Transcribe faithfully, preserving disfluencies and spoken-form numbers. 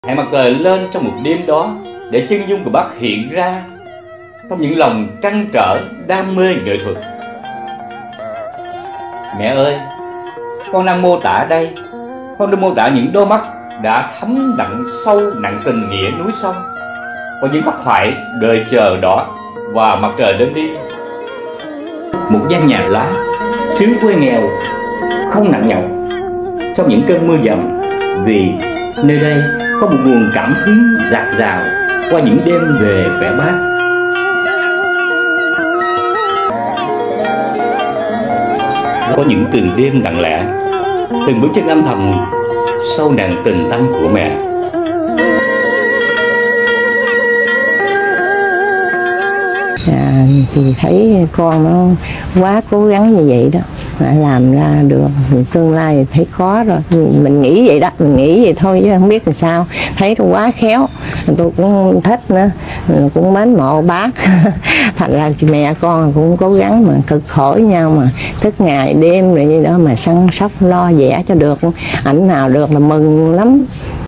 Hãy mặt trời lên trong một đêm đó để chân dung của bác hiện ra trong những lòng trăn trở, đam mê nghệ thuật. Mẹ ơi, con đang mô tả đây, con đang mô tả những đôi mắt đã thấm đậm sâu nặng tình nghĩa núi sông, và những khắc khoải đời chờ đỏ và mặt trời lên đi. Một gian nhà lá, xứ quê nghèo, không nặng nhọc trong những cơn mưa dầm, vì nơi đây có một nguồn cảm hứng dạt dào qua những đêm về vẻ Bác. Có những từng đêm lặng lẽ, từng bước chân âm thầm sâu nặng tình thân của mẹ. À, thì thấy con nó quá cố gắng như vậy đó, lại làm ra được tương lai thấy có rồi. Mình nghĩ vậy đó, mình nghĩ vậy thôi chứ không biết làm sao. Thấy nó quá khéo, tôi cũng thích nữa, cũng mến mộ bác. Thành ra mẹ con cũng cố gắng mà cực khổ với nhau mà thức ngày đêm rồi như đó mà săn sóc lo vẽ cho được, ảnh nào được là mừng lắm.